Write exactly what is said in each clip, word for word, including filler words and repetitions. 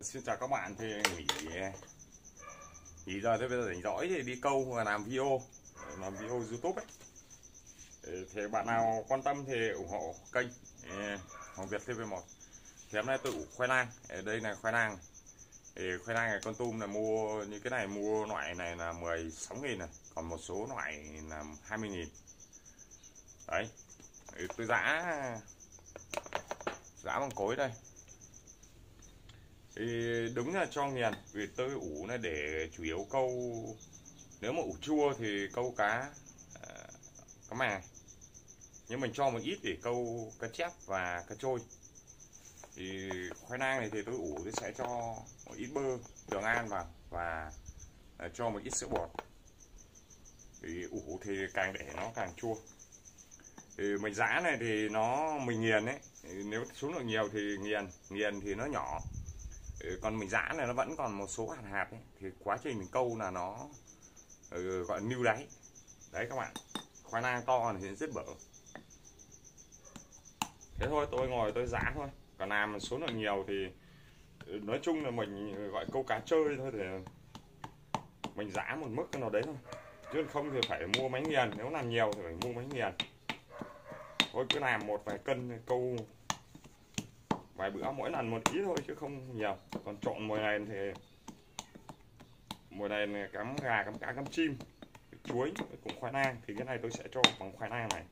Xin chào các bạn, thì nghỉ nghỉ giờ thế bây giờ rảnh rỗi thì đi câu và làm video làm video YouTube ấy. Thì bạn nào quan tâm thì ủng hộ kênh Hoàng Việt tê vê một. Thì hôm nay tôi ủ khoai lang. Ở đây là khoai lang. Thì khoai lang này con tum là mua như cái này, mua loại này là mười sáu nghìn này, còn một số loại là hai mươi nghìn. Đấy. Thì tôi giã giã bằng cối đây. Thì đúng là cho nghiền, vì tôi ủ là để chủ yếu câu, nếu mà ủ chua thì câu cá cá mè, nhưng mình cho một ít để câu cá chép và cá trôi. Thì khoai lang này thì tôi ủ tôi sẽ cho một ít bơ đường an vào và cho một ít sữa bột. Thì ủ thì càng để nó càng chua. Thì mình giã này thì nó mình nghiền ấy, nếu số lượng nhiều thì nghiền nghiền thì nó nhỏ, còn mình giã này nó vẫn còn một số hạt hạt ấy, thì quá trình mình câu là nó ừ, gọi là níu đáy. Đấy các bạn, khoai lang to thì rất bở. Thế thôi, tôi ngồi tôi giã thôi, còn làm số lượng nhiều thì nói chung là mình gọi câu cá chơi thôi, thì mình giã một mức nào đấy thôi, chứ không thì phải mua máy nghiền. Nếu làm nhiều thì phải mua máy nghiền. Thôi cứ làm một vài cân câu vài bữa, mỗi lần một ít thôi chứ không nhiều. Còn trộn mùa này thì mùa này là cắm gà, cắm cá, cắm chim, chuối cũng khoai lang, thì cái này tôi sẽ cho bằng khoai lang này.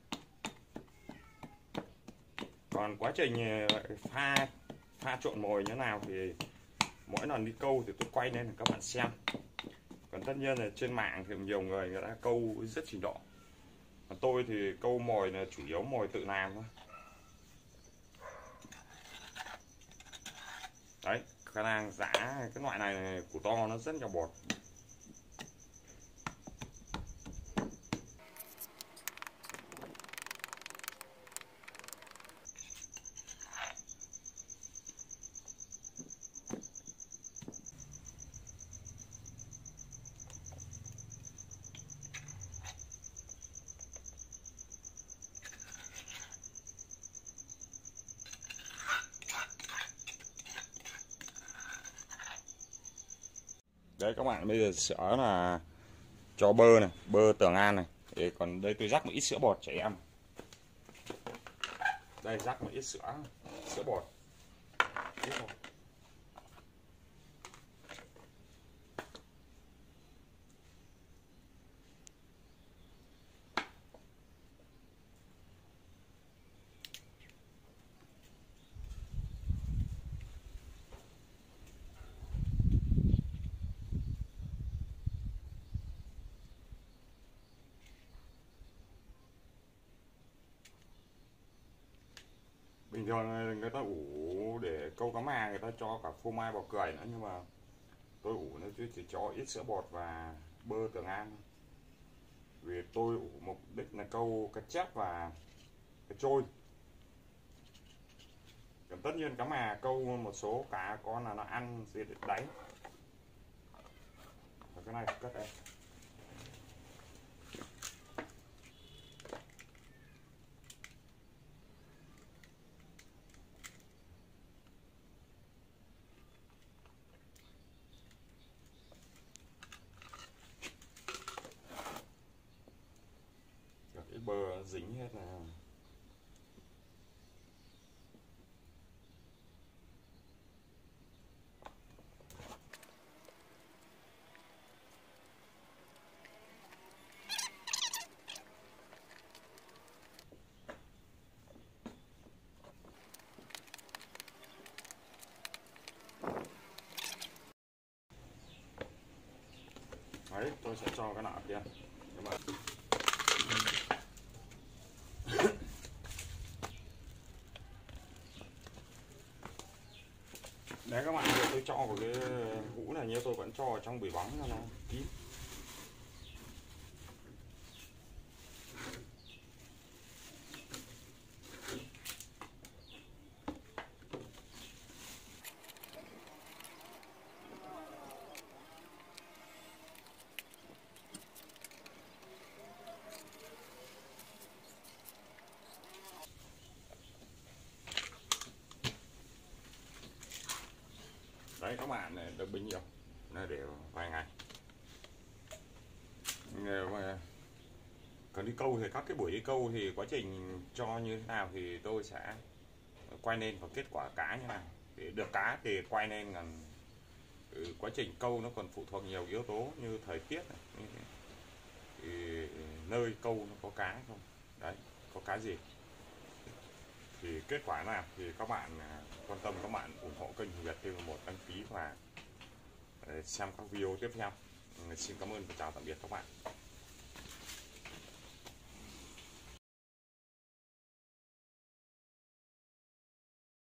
Còn quá trình pha pha trộn mồi như thế nào thì mỗi lần đi câu thì tôi quay lên để các bạn xem. Còn tất nhiên là trên mạng thì nhiều người người ta câu rất trình độ, còn tôi thì câu mồi là chủ yếu mồi tự làm thôi. Đấy, khoai lang giã cái loại này củ to nó rất nhiều bột. Đấy các bạn, bây giờ sữa là cho bơ này, bơ Tường An này. Để còn đây tôi rắc một ít sữa bột trẻ em. Đây rắc một ít sữa sữa bột. Ít thôi. Bình thường người ta ủ để câu cá mè người ta cho cả phô mai bò cười nữa, nhưng mà tôi ủ nó chỉ cho ít sữa bột và bơ Tường An. Vì tôi ủ mục đích là câu cá chép và cá trôi. Còn tất nhiên cá mè câu một số cá con là nó ăn gì đáy. Và cái này cất đây. Cái bơ dính hết là đấy. Tôi sẽ cho cái nọ kia các bạn. Đấy các bạn, tôi cho vào cái hũ này, như tôi vẫn cho ở trong bể bóng cho nó kín. Đấy, các bạn này được bao nhiêu nó để vài ngày. Mà còn đi câu thì các cái buổi đi câu thì quá trình cho như thế nào thì tôi sẽ quay lên và kết quả cá như nào để được cá thì quay lên. Còn ừ, quá trình câu nó còn phụ thuộc nhiều yếu tố như thời tiết này, thì nơi câu nó có cá không đấy, có cá gì thì kết quả nào thì các bạn quan tâm, các bạn ủng hộ kênh Việt Tiêu một, đăng ký và xem các video tiếp theo. Xin cảm ơn và chào tạm biệt các bạn.